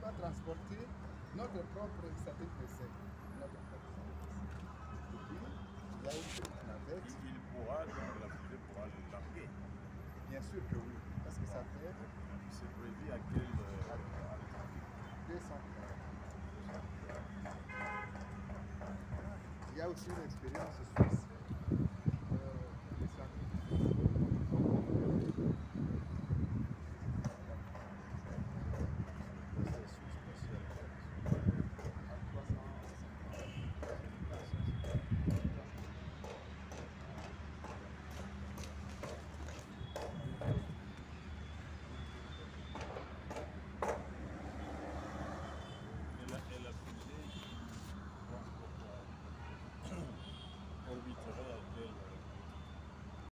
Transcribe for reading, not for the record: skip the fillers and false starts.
va transporter notre propre satellite PC. Notre propre satellite. Et puis, il y a une petite navette. Il pourra, donc la fusée pourra le larguer. Bien sûr que oui, parce que ça fait C'est prévu à quel 200 km. Il y a aussi une expérience suisse.